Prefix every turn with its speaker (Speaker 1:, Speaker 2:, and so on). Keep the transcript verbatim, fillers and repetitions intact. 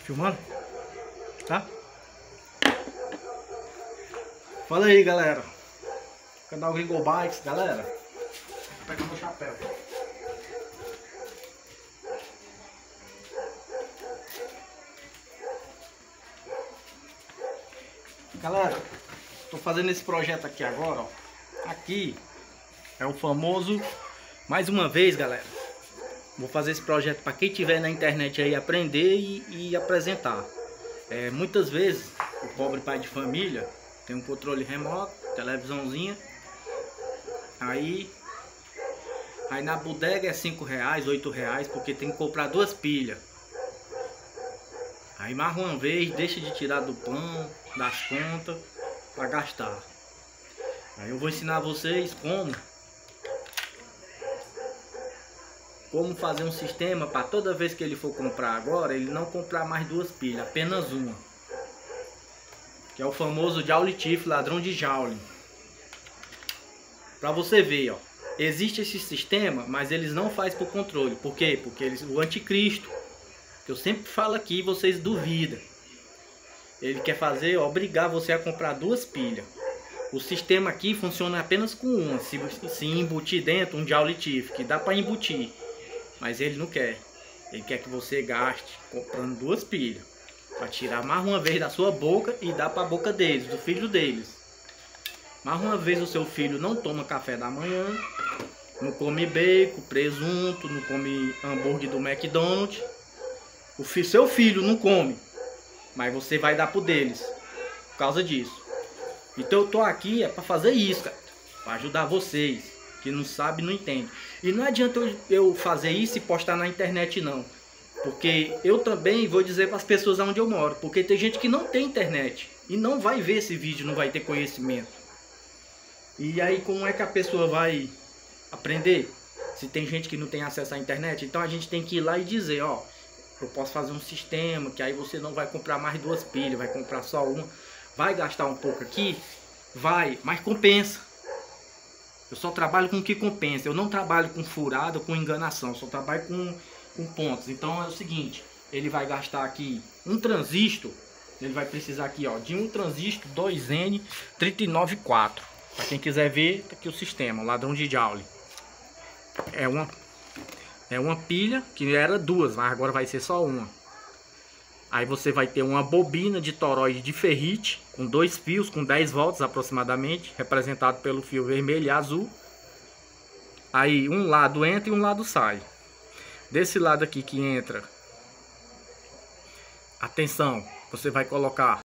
Speaker 1: Filmando? Tá? Fala aí, galera. Canal Gringo Bikes, galera. Vou pegar meu chapéu. Galera, tô fazendo esse projeto aqui agora, ó. Aqui é o famoso, mais uma vez, galera, vou fazer esse projeto para quem tiver na internet aí aprender e, e apresentar. É, muitas vezes o pobre pai de família tem um controle remoto, televisãozinha, aí aí na bodega é cinco reais, oito reais, porque tem que comprar duas pilhas. Aí mais uma vez deixa de tirar do plano, das contas, para gastar. Aí eu vou ensinar vocês como como fazer um sistema para toda vez que ele for comprar agora, ele não comprar mais duas pilhas, apenas uma. Que é o famoso Joule Thief, ladrão de Joule. Para você ver, ó, existe esse sistema, mas eles não fazem por controle. Por quê? Porque eles, o anticristo, que eu sempre falo aqui, vocês duvidam. Ele quer fazer, obrigar você a comprar duas pilhas. O sistema aqui funciona apenas com uma. Se, se embutir dentro um Joule Thief, que dá para embutir. Mas ele não quer. Ele quer que você gaste comprando duas pilhas. Para tirar mais uma vez da sua boca e dar para a boca deles, do filho deles. Mais uma vez o seu filho não toma café da manhã. Não come bacon, presunto, não come hambúrguer do McDonald's. O filho, seu filho não come. Mas você vai dar pro deles. Por causa disso. Então eu tô aqui é para fazer isso, cara. Para ajudar vocês. Que não sabe, não entende. E não adianta eu, eu fazer isso e postar na internet não. Porque eu também vou dizer para as pessoas onde eu moro. Porque tem gente que não tem internet. E não vai ver esse vídeo, não vai ter conhecimento. E aí como é que a pessoa vai aprender? Se tem gente que não tem acesso à internet. Então a gente tem que ir lá e dizer, ó. Eu posso fazer um sistema que aí você não vai comprar mais duas pilhas. Vai comprar só uma. Vai gastar um pouco aqui? Vai, mas compensa. Eu só trabalho com o que compensa. Eu não trabalho com furada, com enganação. Eu só trabalho com, com pontos. Então é o seguinte. Ele vai gastar aqui um transistor. Ele vai precisar aqui, ó, de um transistor dois N três nove quatro. Para quem quiser ver, tá aqui o sistema. O ladrão de Joule. É uma, é uma pilha que era duas, mas agora vai ser só uma. Aí você vai ter uma bobina de toroide de ferrite com dois fios, com dez volts aproximadamente, representado pelo fio vermelho e azul. Aí um lado entra e um lado sai. Desse lado aqui que entra, atenção, você vai colocar